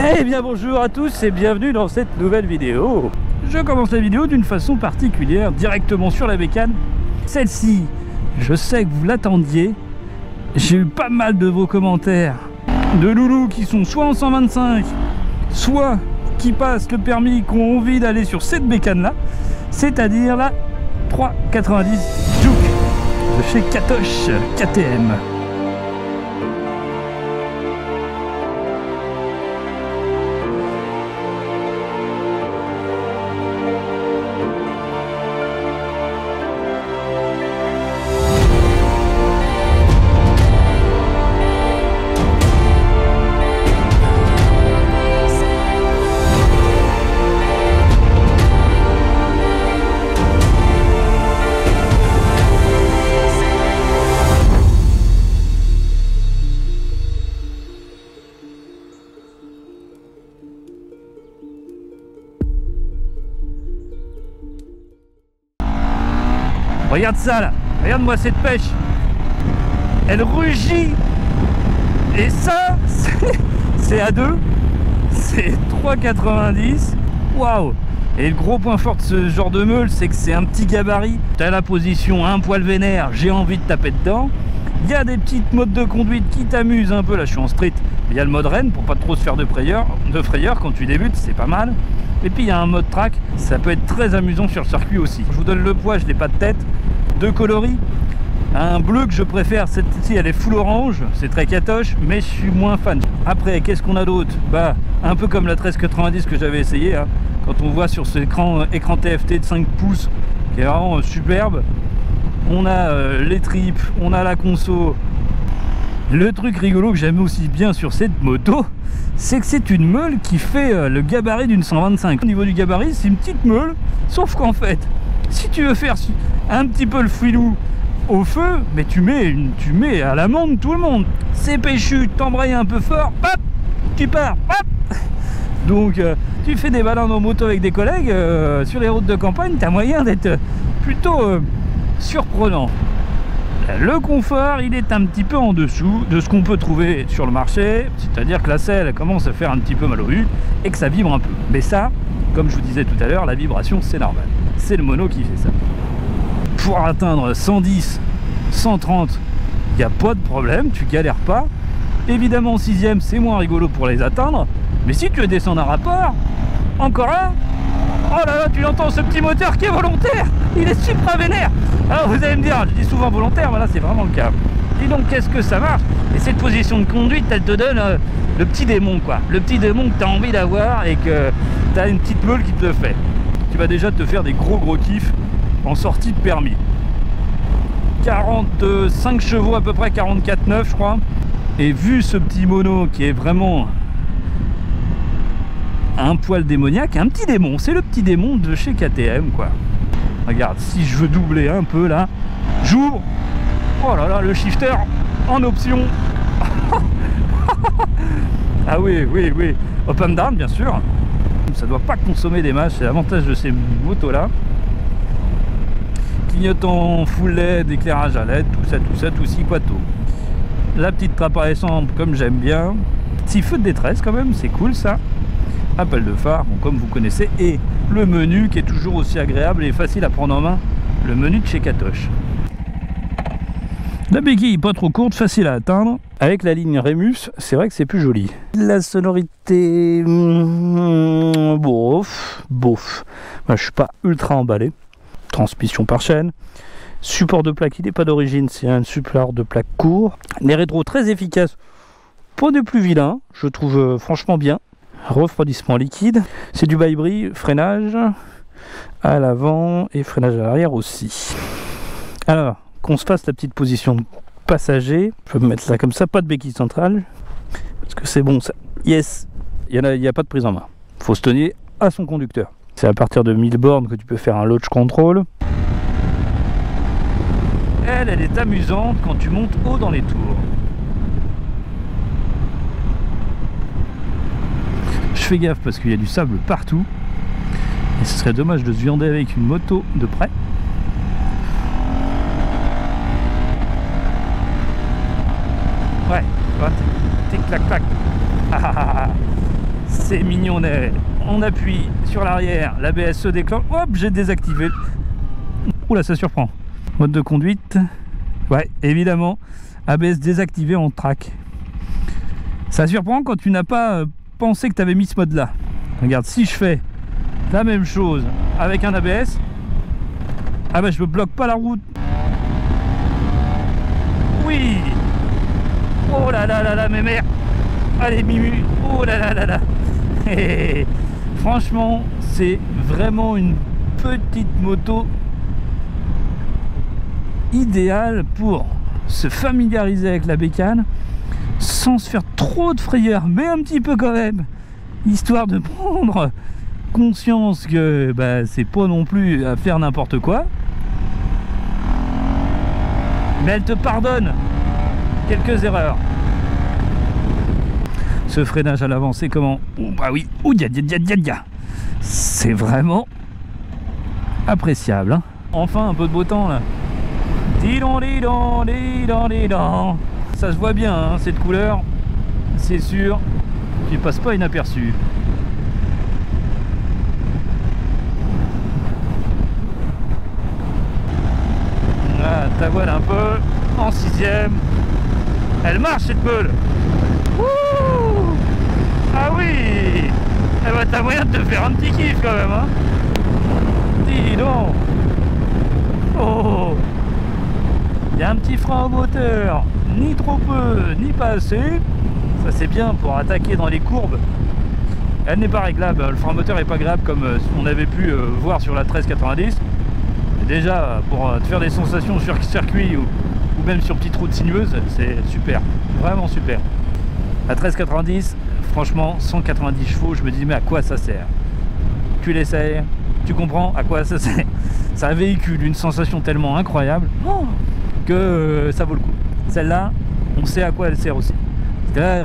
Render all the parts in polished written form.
Eh bien bonjour à tous et bienvenue dans cette nouvelle vidéo. Je commence la vidéo d'une façon particulière, directement sur la bécane. Celle-ci, je sais que vous l'attendiez. J'ai eu pas mal de vos commentaires de loulous qui sont soit en 125, soit qui passent le permis, qui ont envie d'aller sur cette bécane-là, c'est-à-dire la 390 Juke de chez Katoche KTM. Regarde ça là, regarde-moi cette pêche. Elle rugit. Et ça, c'est à 2. C'est 3,90. Waouh. Et le gros point fort de ce genre de meule, c'est que c'est un petit gabarit. T'as la position un poil vénère, j'ai envie de taper dedans. Il y a des petites modes de conduite qui t'amusent un peu. Là je suis en street. Il y a le mode Rennes pour pas trop se faire de frayeur quand tu débutes, c'est pas mal. Et puis il y a un mode track, ça peut être très amusant sur le circuit aussi. Je vous donne le poids, je n'ai pas de tête. Deux coloris, un bleu que je préfère, cette-ci elle est full orange, c'est très catoche, mais je suis moins fan. Après, qu'est-ce qu'on a d'autre? Bah, un peu comme la 1390 que j'avais essayé, hein, quand on voit sur ce écran TFT de 5 pouces, qui est vraiment superbe. On a les tripes, on a la conso. Le truc rigolo que j'aime aussi bien sur cette moto, c'est que c'est une meule qui fait le gabarit d'une 125. Au niveau du gabarit, c'est une petite meule, sauf qu'en fait, si tu veux faire un petit peu le filou au feu, mais tu mets à l'amende tout le monde. C'est péchu, t'embrayes un peu fort, hop, tu pars, hop. Donc tu fais des balades en moto avec des collègues sur les routes de campagne, t'as moyen d'être plutôt surprenant. Le confort, il est un petit peu en dessous de ce qu'on peut trouver sur le marché, c'est-à-dire que la selle commence à faire un petit peu mal au cul et que ça vibre un peu. Mais ça, comme je vous disais tout à l'heure, la vibration c'est normal. C'est le mono qui fait ça. Pour atteindre 110, 130, il n'y a pas de problème, tu galères pas. Évidemment, 6ème, c'est moins rigolo pour les atteindre, mais si tu veux descendre un rapport, encore un. Oh là là, tu entends ce petit moteur qui est volontaire. Il est super vénère. Alors vous allez me dire, je dis souvent volontaire, voilà, c'est vraiment le cas. Dis donc, qu'est-ce que ça marche? Et cette position de conduite, elle te donne le petit démon, quoi. Le petit démon que tu as envie d'avoir et que tu as une petite meule qui te le fait. Tu vas déjà te faire des gros kiffs en sortie de permis. 45 chevaux à peu près, 44,9 je crois. Et vu ce petit mono qui est vraiment un poil démoniaque, un petit démon, c'est le petit démon de chez KTM quoi. Regarde, si je veux doubler un peu là, j'ouvre, oh là là, le shifter en option. Ah oui, up and down bien sûr. Ça doit pas consommer des masses, c'est l'avantage de ces motos là. Clignotant full LED, éclairage à LED, tout ça, tout ci quato. La petite trappe à essence comme j'aime bien. Petit feu de détresse quand même, c'est cool ça. Appel de phare, bon, comme vous connaissez, et le menu qui est toujours aussi agréable et facile à prendre en main, le menu de chez Katoche. La béquille pas trop courte, facile à atteindre. Avec la ligne Remus, c'est vrai que c'est plus joli. La sonorité, bof. Moi, je suis pas ultra emballé. Transmission par chaîne. Support de plaque, il n'est pas d'origine, c'est un support de plaque court. Les rétros très efficaces, pas des plus vilains, je trouve franchement bien. Refroidissement liquide, c'est du bail-bris, freinage à l'avant et freinage à l'arrière aussi. Alors, qu'on se fasse la petite position de passager, je peux me mettre là comme ça, pas de béquille centrale, parce que c'est bon ça. Yes, il n'y a pas de prise en main, faut se tenir à son conducteur. C'est à partir de 1000 bornes que tu peux faire un launch control. Elle est amusante quand tu montes haut dans les tours. Je fais gaffe parce qu'il y a du sable partout. Et ce serait dommage de se viander avec une moto de près. Ouais, tic clac clac. c'est mignonnet. On appuie sur l'arrière, l'ABS se déclenche. Hop, j'ai désactivé. Oula, ça surprend. Mode de conduite. Ouais, évidemment, ABS désactivé en track. Ça surprend quand tu n'as pas pensé que tu avais mis ce mode là. Regarde, si je fais la même chose avec un ABS, ah bah je me bloque pas la route. Oui. Oh là là là là, mes mères. Allez Mimu. Oh là là là là. Et franchement, c'est vraiment une petite moto idéale pour se familiariser avec la bécane sans se faire trop de frayeur, mais un petit peu quand même, histoire de prendre conscience que bah, c'est pas non plus à faire n'importe quoi, mais elle te pardonne quelques erreurs. Ce freinage à l'avant, c'est comment? Bah oui, c'est vraiment appréciable, hein. Enfin un peu de beau temps là. Ça se voit bien, hein, cette couleur, c'est sûr qu'il passe pas inaperçu. Ah, ta voile un peu en 6ème. Elle marche cette meule. Ouh, ah oui. Eh ben, t'as moyen de te faire un petit kiff quand même, hein. Dis donc. Oh, il y a un petit frein au moteur, ni trop peu, ni pas assez. Ça c'est bien pour attaquer dans les courbes. Elle n'est pas réglable, le frein moteur est pas agréable comme on avait pu voir sur la 1390. Déjà, pour te faire des sensations sur circuit ou même sur petite route sinueuse, c'est super, vraiment super. La 1390, franchement, 190 chevaux, je me dis mais à quoi ça sert? Tu l'essayes, tu comprends à quoi ça sert. Ça véhicule une sensation tellement incroyable que ça vaut le coup. Celle-là, on sait à quoi elle sert aussi. C'est-à-dire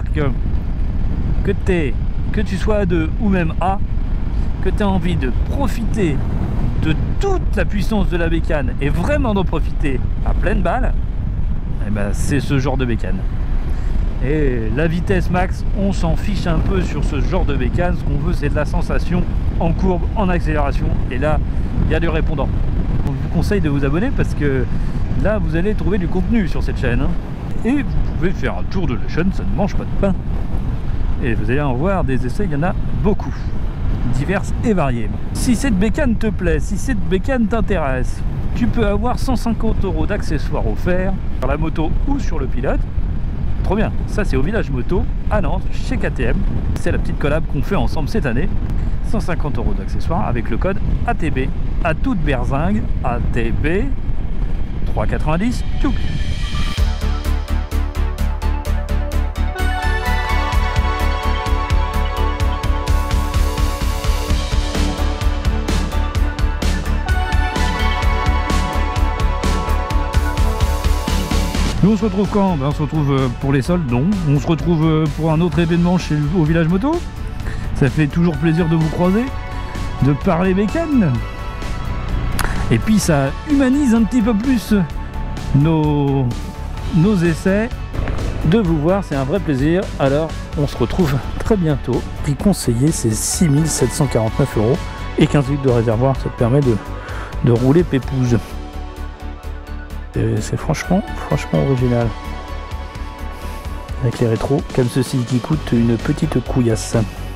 que tu sois à 2 ou même à, que tu as envie de profiter de toute la puissance de la bécane et vraiment d'en profiter à pleine balle, eh ben, c'est ce genre de bécane. Et la vitesse max, on s'en fiche un peu sur ce genre de bécane. Ce qu'on veut, c'est de la sensation en courbe, en accélération. Et là, il y a du répondant. Donc, je vous conseille de vous abonner parce que là, vous allez trouver du contenu sur cette chaîne, hein. Et vous pouvez faire un tour de la chaîne, ça ne mange pas de pain. Et vous allez en voir des essais, il y en a beaucoup, diverses et variées. Si cette bécane te plaît, si cette bécane t'intéresse, tu peux avoir 150 € d'accessoires offerts sur la moto ou sur le pilote. Trop bien, ça c'est au Village Moto à Nantes, chez KTM. C'est la petite collab qu'on fait ensemble cette année. 150 € d'accessoires avec le code ATB, à toute berzingue, ATB 3,90 tchouk. Nous on se retrouve quand? Ben, on se retrouve pour les soldes, non. On se retrouve pour un autre événement au Village Moto. Ça fait toujours plaisir de vous croiser, de parler bécane. Et puis ça humanise un petit peu plus nos essais. De vous voir, c'est un vrai plaisir. Alors on se retrouve très bientôt. Prix conseillé, c'est 6 749 € et 15 litres de réservoir. Ça te permet de rouler pépouze. C'est franchement original. Avec les rétros comme ceci qui coûtent une petite couillasse.